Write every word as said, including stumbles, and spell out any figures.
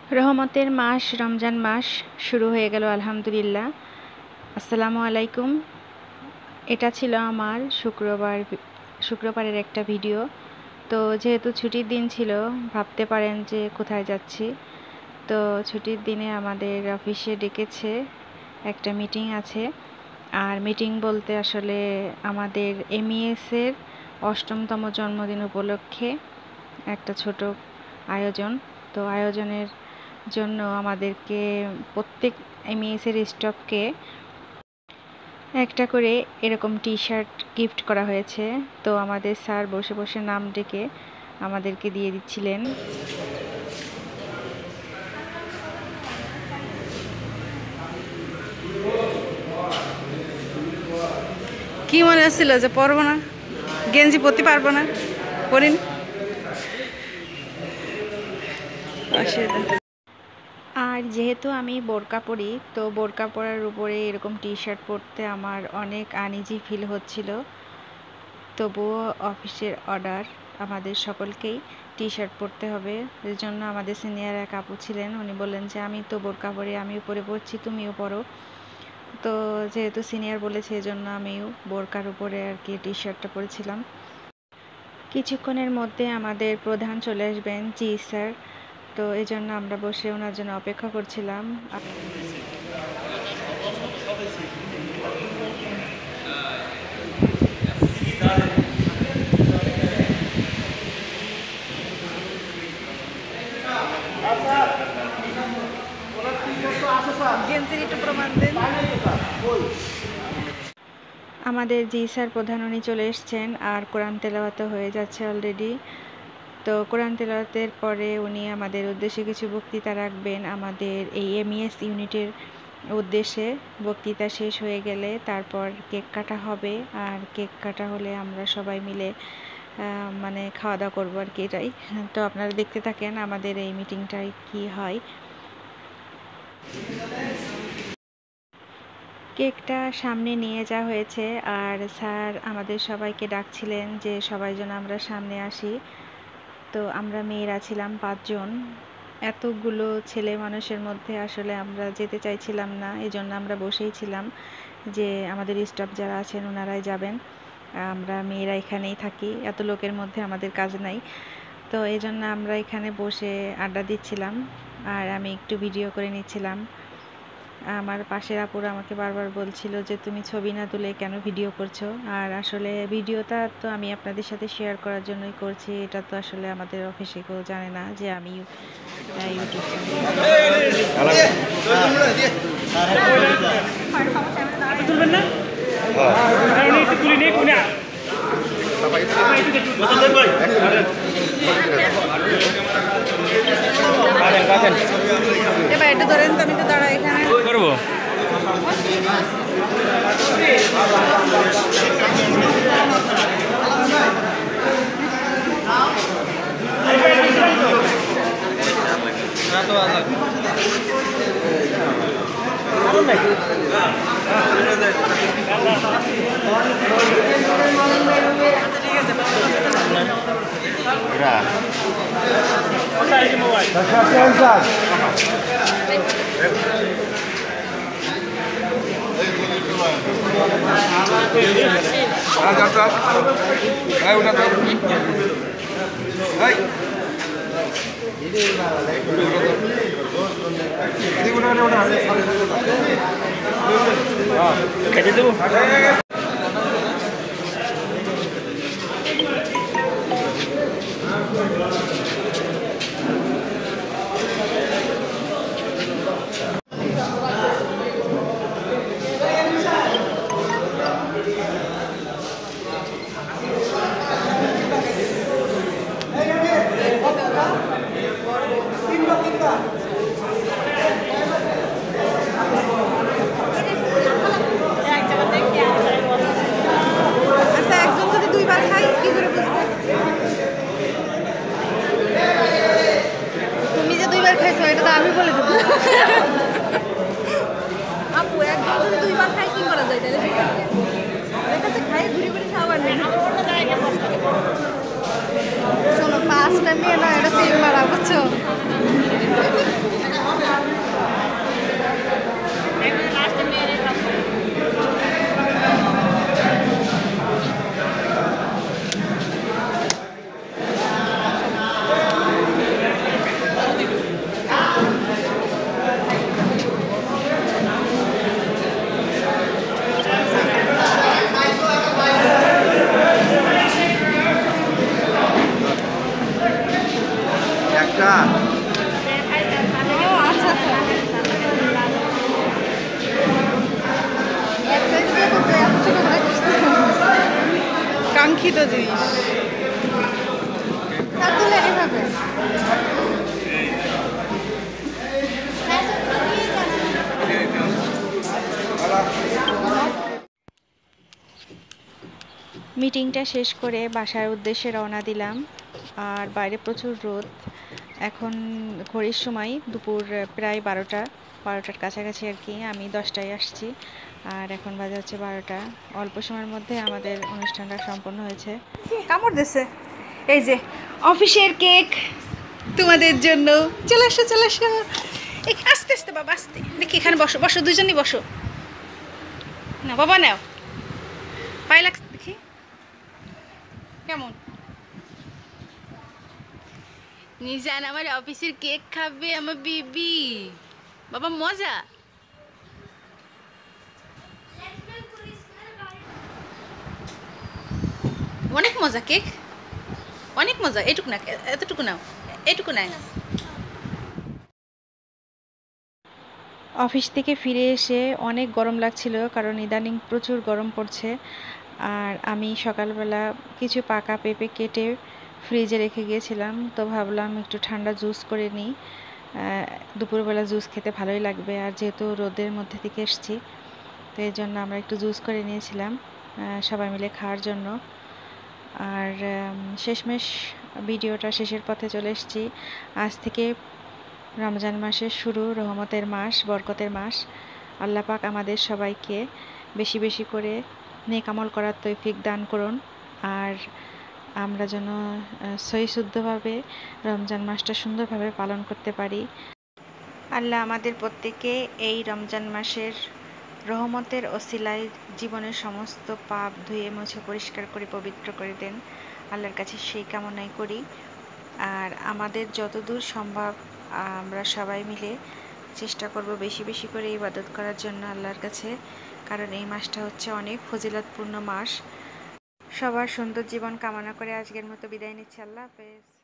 রহমতের মাস রমজান মাস শুরু হয়ে গেল আলহামদুলিল্লাহ। আসসালামু আলাইকুম। এটা ছিল আমার শুক্রবার শুক্রবারের একটা ভিডিও। তো যেহেতু ছুটির দিন ছিল, ভাবতে পারেন যে কোথায় যাচ্ছি। তো ছুটির দিনে আমাদের অফিসে ডেকেছে, একটা মিটিং আছে। আর মিটিং বলতে আসলে আমাদের এমইএসের অষ্টমতম জন্মদিন উপলক্ষে একটা ছোট আয়োজন। তো আয়োজনের জন্য আমাদেরকে প্রত্যেক এমইএসের স্টাফকে একটা করে এরকম টি শার্ট গিফট করা হয়েছে। তো আমাদের স্যার বসে বসে নাম ডেকে আমাদেরকে দিয়ে দিচ্ছিলেন। কি মনে হচ্ছিল যে পরবো না, গেঞ্জি পরতে পারবো না, পরিন। আর যেহেতু আমি বোরকা পরি, তো বোরকা পরার উপরে এরকম টি শার্ট পরতে আমার অনেক আনইজি ফিল হচ্ছিল। তবুও অফিসের অর্ডার, আমাদের সকলকেই টি শার্ট পরতে হবে। এর জন্য আমাদের সিনিয়র এক আপু ছিলেন, উনি বললেন যে আমি তো বোরকা পরি, আমিও পরে পড়ছি, তুমিও পরো। তো যেহেতু সিনিয়র বলেছে, এজন্য আমিও বোরকার উপরে আর কি টি শার্টটা পরেছিলাম। কিছুক্ষণের মধ্যে আমাদের প্রধান চলে আসবেন, জি স্যার। তো এই জন্য আমরা বসে ওনার জন্য অপেক্ষা করছিলাম। আমাদের জি স্যার প্রধান উনি চলে এসছেন, আর কোরআন তেলাওয়াত হয়ে যাচ্ছে অলরেডি। তো কোরআন তেলাওয়াতের পরে উনি আমাদের উদ্দেশ্যে কিছু বক্তৃতা রাখবেন আমাদের এই এমইএস ইউনিটের উদ্দেশ্যে। বক্তৃতা শেষ হয়ে গেলে তারপর কেক কাটা হবে, আর কেক কাটা হলে আমরা সবাই মিলে মানে খাওয়া দাওয়া করবো আর কি, এটাই। তো আপনারা দেখতে থাকেন আমাদের এই মিটিংটায় কি হয়। কেকটা সামনে নিয়ে যাওয়া হয়েছে, আর স্যার আমাদের সবাইকে ডাকছিলেন যে সবাই যেন আমরা সামনে আসি। তো আমরা মেয়েরা ছিলাম পাঁচজন। এতগুলো ছেলে মানুষের মধ্যে আসলে আমরা যেতে চাইছিলাম না, এই জন্য আমরা বসেই ছিলাম যে আমাদের স্টাফ যারা আছেন ওনারাই যাবেন, আমরা মেয়েরা এখানেই থাকি, এত লোকের মধ্যে আমাদের কাজ নাই। তো এই জন্য আমরা এখানে বসে আড্ডা দিচ্ছিলাম, আর আমি একটু ভিডিও করে নিচ্ছিলাম। আমার পাশের আপুরা আমাকে বারবার বলছিল যে তুমি ছবি না তুলে কেন ভিডিও করছো। আর আসলে ভিডিওটা তো আমি আপনাদের সাথে শেয়ার করার জন্যই করছি, এটা তো আসলে আমাদের অফিসে কেউ জানে না যে আমি ইউটিউব এবার এটা ধরেন তো, আমি তো দাঁড়া এখানে করবো। খেতে দেবো। আমি বলে দেবো আপু একদম যদি দুইবার খাই কি করা যায় তাহলে আমার কাছে খাই ঘুরে ঘুরে খাবার নেই শোনো পাঁচটা নিয়ে না এটা সেম মারা বুঝছো কাঙ্ক্ষিত জিনিস হাত তুলে এভাবে মিটিংটা শেষ করে বাসার উদ্দেশ্যে রওনা দিলাম। আর বাইরে প্রচুর রোদ। এখন ঘড়ির সময় দুপুর প্রায় বারোটা বারোটার কাছাকাছি আর কি। আমি দশটায় আসছি আর এখন বাজে হচ্ছে বারোটা। অল্প সময়ের মধ্যে আমাদের অনুষ্ঠানটা সম্পন্ন হয়েছে। কামড় দিছে। এই যে অফিসের কেক তোমাদের জন্য। চলে আসো চলে আসো। এই আস্তে আস্তে বাবা আস্তে। দেখি এখানে বসো বসো দুজনই বসো। না বাবা নাও। পায়ে লাগছে দেখি কেমন। নিজান আমার অফিসের কেক খাবে আমার বিবি। বাবা মজা। অনেক মজা কেক অনেক মজা। এটুকু না এতটুকু নাও এটুকু নাই। অফিস থেকে ফিরে এসে অনেক গরম লাগছিল, কারণ ইদানিং প্রচুর গরম পড়ছে। আর আমি সকালবেলা কিছু পাকা পেঁপে কেটে ফ্রিজে রেখে গিয়েছিলাম, তো ভাবলাম একটু ঠান্ডা জুস করে নিই। দুপুরবেলা জুস খেতে ভালোই লাগবে, আর যেহেতু রোদের মধ্যে থেকে এসেছি তো এই জন্য আমরা একটু জুস করে নিয়েছিলাম সবাই মিলে খাওয়ার জন্য। আর শেষমেশ ভিডিওটা শেষের পথে চলে এসেছি। আজ থেকে রমজান মাসের শুরু, রহমতের মাস, বরকতের মাস। আল্লাহ পাক আমাদের সবাইকে বেশি বেশি করে নেক আমল করার তৌফিক দান করুন, আর আমরা যেন সহিশুদ্ধভাবে রমজান মাসটা সুন্দরভাবে পালন করতে পারি। আল্লাহ আমাদের প্রত্যেককে এই রমজান মাসের রহমতের ওসিলায় জীবনের সমস্ত পাপ ধুয়ে মুছে পরিষ্কার করে পবিত্র করে দেন। আল্লাহর কাছে সেই কামনাই করি। আর আমাদের যতদূর সম্ভব আমরা সবাই মিলে চেষ্টা করব বেশি বেশি করে ইবাদত করার জন্য আল্লাহর কাছে, কারণ এই মাসটা হচ্ছে অনেক ফজিলতপূর্ণ মাস। সবার সুন্দর জীবন কামনা করে আজকের মতো বিদায় নিচ্ছি। আল্লাহ হাফেজ।